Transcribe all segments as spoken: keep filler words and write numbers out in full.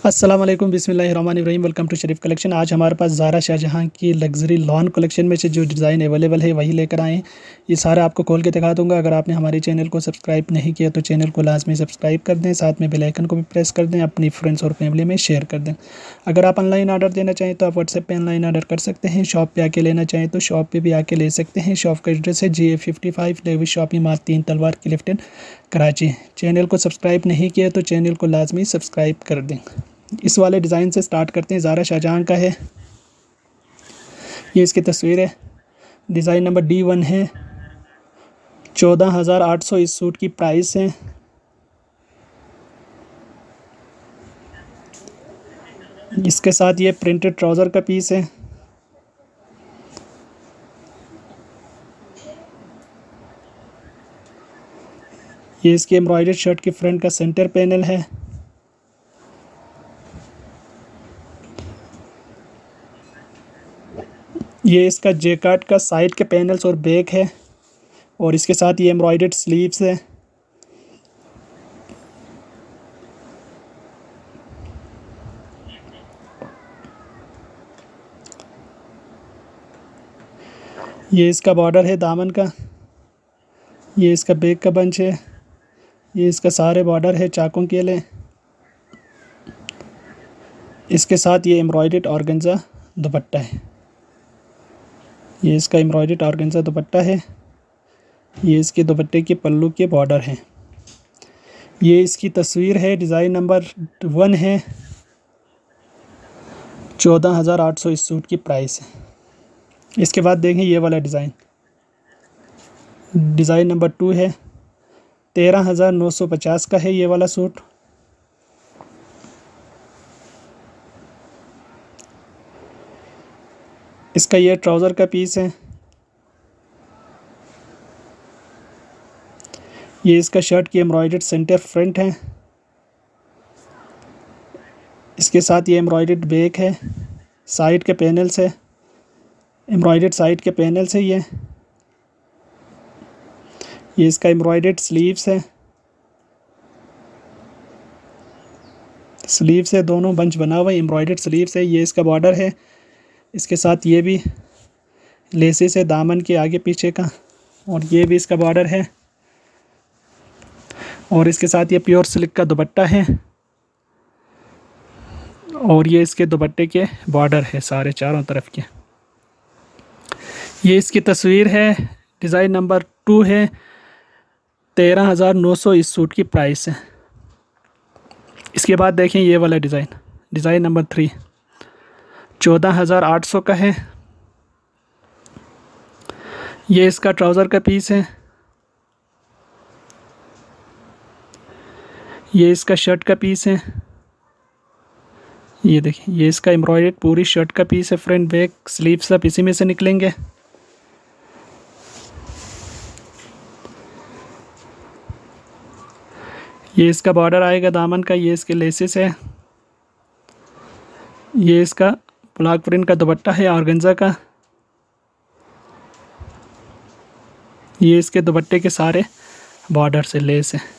अस्सलाम वालेकुम बिस्मिल्लाहिर्रहमानिर्रहीम। Welcome to Sharif collection. आज हमारे पास ज़ारा शाहजहां की लग्जरी लॉन कलेक्शन में से जो डिज़ाइन अवेलेबल है वही लेकर आए हैं। ये सारा आपको खोल के दिखा दूंगा। अगर आपने हमारे चैनल को सब्सक्राइब नहीं किया तो चैनल को लाजमी सब्सक्राइब कर दें, साथ में बेल आइकन को भी प्रेस कर दें, अपनी फ्रेंड्स और फैमिली में शेयर कर दें। अगर आप ऑनलाइन ऑर्डर देना चाहें तो आप व्हाट्सएप पर ऑनलाइन ऑर्डर कर सकते हैं। शॉप पर आके लेना चाहें तो शॉप पर भी आके ले सकते हैं। शॉप का एड्रेस है जी A fifty five Levis shopping mall Teen Talwar Clifton Karachi. Channel को सब्सक्राइब नहीं किया तो चैनल को लाजमी सब्सक्राइब कर दें। इस वाले डिज़ाइन से स्टार्ट करते हैं। ज़ारा शाहजहां का है, ये इसकी तस्वीर है। डिज़ाइन नंबर डी वन है। चौदह हज़ार आठ सौ इस सूट की प्राइस है। इसके साथ ये प्रिंटेड ट्राउज़र का पीस है। ये इसकी एम्ब्रॉयडर्ड शर्ट की फ्रंट का सेंटर पैनल है। ये इसका जैकार्ड का साइड के पैनल्स और बैक है, और इसके साथ ये एम्ब्रॉयडर्ड स्लीव्स है। ये इसका बॉर्डर है दामन का। ये इसका बैक का बंच है। ये इसका सारे बॉर्डर है चाकों के लिए। इसके साथ ये एम्ब्रॉयडर्ड ऑर्गेन्जा दुपट्टा है। ये इसका एम्ब्रॉयडर्ड ऑर्गेन्जा दुपट्टा है। ये इसके दुपट्टे के पल्लू के बॉर्डर हैं। ये इसकी तस्वीर है। डिज़ाइन नंबर वन है। चौदह हज़ार आठ सौ इस सूट की प्राइस है। इसके बाद देखें ये वाला डिज़ाइन। डिज़ाइन नंबर टू है। तेरह हज़ार नौ सौ पचास का है ये वाला सूट। इसका ये ट्राउज़र का पीस है। ये इसका शर्ट की एम्ब्रॉयडर्ड सेंटर फ्रंट है। इसके साथ ये एम्ब्रॉयडर्ड बैक है। साइड के पैनल्स है, एम्ब्रॉयडर्ड साइड के पैनल्स है। ये ये इसका एम्ब्रॉयडर्ड स्लीव्स है। स्लीव्स है, दोनों बंच बना हुआ है, एम्ब्रॉयडर्ड स्लीव्स है। ये इसका बॉर्डर है। इसके साथ ये भी लेसेस है दामन के आगे पीछे का, और ये भी इसका बॉर्डर है। और इसके साथ ये प्योर सिल्क का दुपट्टा है, और ये इसके दुपट्टे के बॉर्डर है सारे चारों तरफ के। ये इसकी तस्वीर है। डिज़ाइन नंबर टू है। तेरह हज़ार नौ सौ इस सूट की प्राइस है। इसके बाद देखें ये वाला डिज़ाइन। डिज़ाइन नंबर थ्री चौदह हज़ार आठ सौ का है। ये इसका ट्राउज़र का पीस है। ये इसका शर्ट का पीस है। ये देखिए, ये इसका एम्ब्रॉयडर्ड पूरी शर्ट का पीस है। फ्रंट बैक स्लीव सब इसी में से निकलेंगे। ये इसका बॉर्डर आएगा दामन का। ये इसके लेसेस है। ये इसका ब्लॉक प्रिंट का दुपट्टा है ऑर्गेन्जा का। ये इसके दुपट्टे के सारे बॉर्डर से लेस है।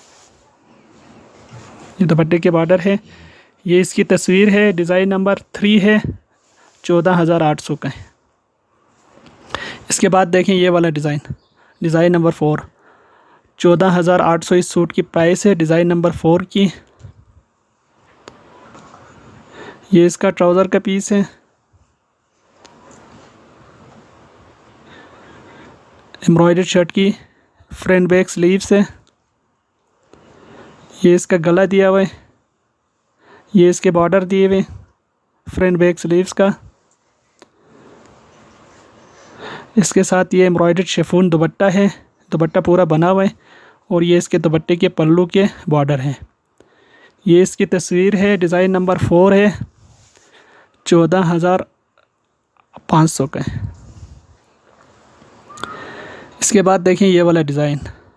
ये दुपट्टे के बॉर्डर है। ये इसकी तस्वीर है। डिज़ाइन नंबर थ्री है। चौदह हज़ार आठ सौ का है। इसके बाद देखें ये वाला डिज़ाइन। डिज़ाइन नंबर फोर चौदह हज़ार आठ सौ इस सूट की प्राइस है। डिज़ाइन नंबर फोर की। ये इसका ट्राउज़र का पीस है। एम्ब्रॉयडर्ड शर्ट की फ्रंट बैक स्लीव्स है। ये इसका गला दिया हुआ है। ये इसके बॉर्डर दिए हुए फ्रंट बैक स्लीव्स का। इसके साथ ये एम्ब्रॉयडर्ड शिफॉन दुपट्टा है। दुपट्टा पूरा बना हुआ है, और ये इसके दुपट्टे के पल्लू के बॉर्डर हैं। ये इसकी तस्वीर है। डिज़ाइन नंबर फोर है। चौदह हज़ार पाँच सौ का है। इसके बाद देखें ये वाला डिज़ाइन।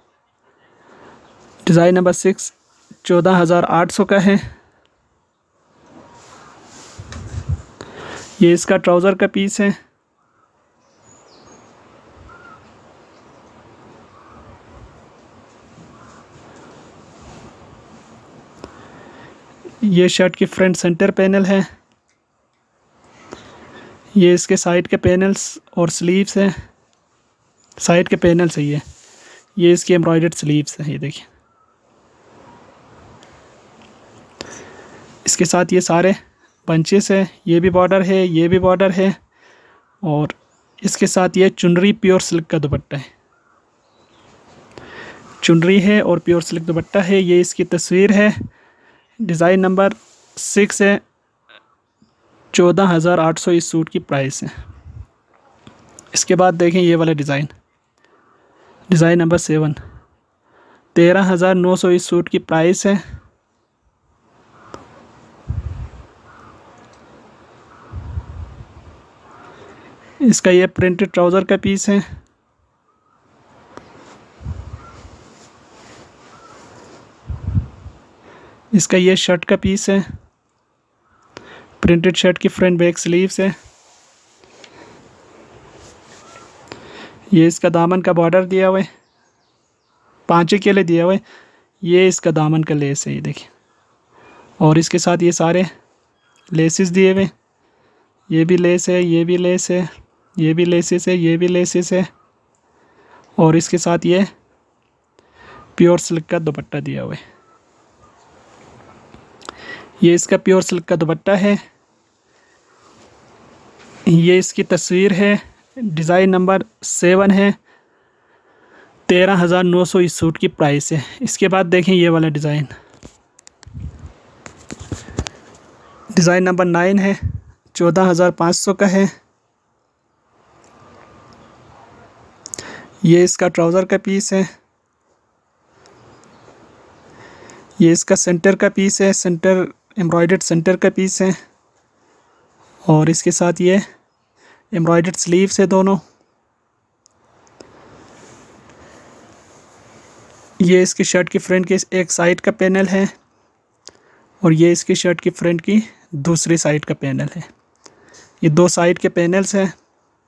डिज़ाइन नंबर सिक्स चौदह हज़ार आठ सौ का है। ये इसका ट्राउज़र का पीस है। ये शर्ट की फ्रंट सेंटर पैनल है। ये इसके साइड के पैनल्स और स्लीव्स हैं। साइड के पैनल्स है ये ये इसकी एम्ब्रॉयडर्ड स्लीव्स है। ये देखिए, इसके साथ ये सारे बंचेस है। ये भी बॉर्डर है, ये भी बॉर्डर है, और इसके साथ ये चुनरी प्योर सिल्क का दुपट्टा है। चुनरी है और प्योर सिल्क दुपट्टा है। ये इसकी तस्वीर है। डिज़ाइन नंबर सिक्स है। चौदह हज़ार आठ सौ इस सूट की प्राइस है। इसके बाद देखें ये वाला डिज़ाइन, डिज़ाइन नंबर सेवन, तेरह हज़ार नौ सौ इस सूट की प्राइस है। इसका ये प्रिंटेड ट्राउज़र का पीस है। इसका ये शर्ट का पीस है। प्रिंटेड शर्ट की फ्रंट बैक स्लीव्स है। ये इसका दामन का बॉर्डर दिया हुआ है, पाँचे के लिए दिया हुआ है। ये इसका दामन का लेस है, ये देखिए, और इसके साथ ये सारे लेसेस दिए हुए। ये भी लेस है, ये भी लेस है, ये भी लेसेस है, ये भी लेसेस है, और इसके साथ ये प्योर सिल्क का दुपट्टा दिया हुआ है। ये इसका प्योर सिल्क का दुपट्टा है। ये इसकी तस्वीर है। डिज़ाइन नंबर सेवन है। तेरह हज़ार नौ सौ इस सूट की प्राइस है। इसके बाद देखें ये वाला डिज़ाइन, डिज़ाइन नंबर नाइन है। चौदह हज़ार पाँच सौ का है। ये इसका ट्राउज़र का पीस है। ये इसका सेंटर का पीस है, सेंटर एम्ब्रॉयडर्ड सेंटर का पीस है, और इसके साथ ये एम्ब्रॉयडर्ड स्लीव्स है दोनों। ये इसकी शर्ट की फ्रंट की एक साइड का पैनल है, और ये इसकी शर्ट की फ्रंट की दूसरी साइड का पैनल है। ये दो साइड के पैनल्स हैं।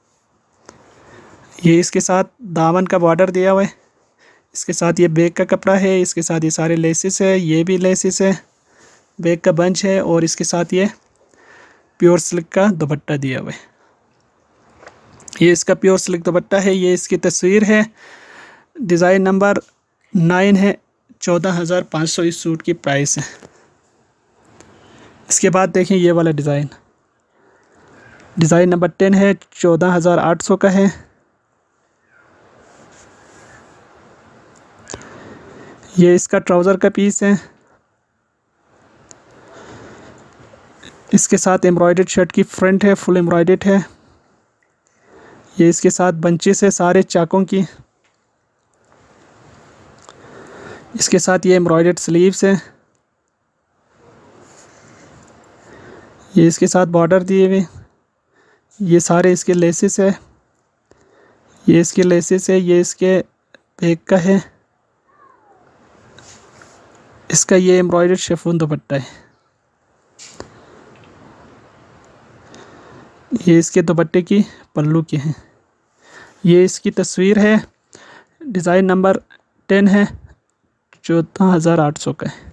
ये इसके साथ दामन का बॉर्डर दिया हुआ है। इसके साथ ये बैक का कपड़ा है। इसके साथ ये सारे लेसेस है, ये भी लेसेस है, बैक का बंच है, और इसके साथ ये प्योर सिल्क का दुपट्टा दिया हुआ है। ये इसका प्योर सिल्क दुपट्टा है। ये इसकी तस्वीर है। डिज़ाइन नंबर नाइन है। चौदह हज़ार पाँच सौ इस सूट की प्राइस है। इसके बाद देखें ये वाला डिज़ाइन, डिज़ाइन नंबर टेन है। चौदह हज़ार आठ सौ का है। ये इसका ट्राउज़र का पीस है। इसके साथ एम्ब्रॉयडर्ड शर्ट की फ्रंट है, फुल एम्ब्रॉयडर्ड है। ये इसके साथ बंचेस है सारे चाकों की। इसके साथ ये एम्ब्रॉयडर्ड स्लीव्स है। ये इसके साथ बॉर्डर दिए हुए। ये सारे इसके लेसेस है। ये इसके लेसेस है। ये इसके बैक का है। इसका ये एम्ब्रॉयडर्ड शिफॉन दुपट्टा है। ये इसके दुपट्टे की पल्लू की है। ये इसकी तस्वीर है। डिज़ाइन नंबर टेन है। चौदह हज़ार आठ सौ का है।